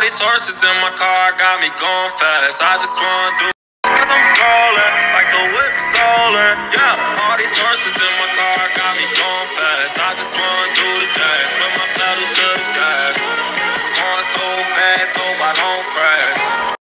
these horses in my car got me going fast. I just wanna do cause I'm calling, like the whip stolen. Yeah, all these horses in my car got me going fast. I